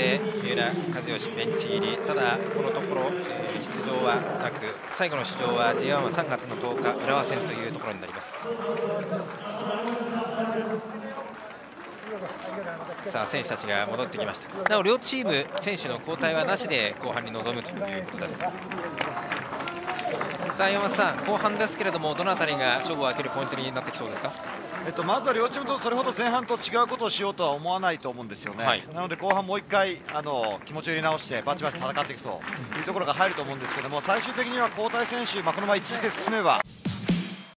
して三浦知良ベンチ入り。ただこのところ、出場はなく、最後の出場は J1 は3月の10日浦和戦というところになります。さあ選手たちが戻ってきました。なお両チーム選手の交代はなしで後半に臨むということです。さあ山本さん、後半ですけれどもどのあたりが勝負を分けるポイントになってきそうですか？ まずは両チームとそれほど前半と違うことをしようとは思わないと思うんですよね、はい、なので後半もう1回気持ちを入れ直してバチバチ戦っていくというところが入ると思うんですけども、最終的には交代選手、このまま一時で進めば